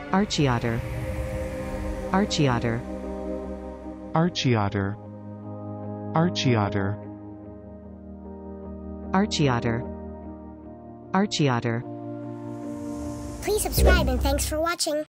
archiater, archiater, archiater, archiater, archiater, archiater. Please subscribe and thanks for watching.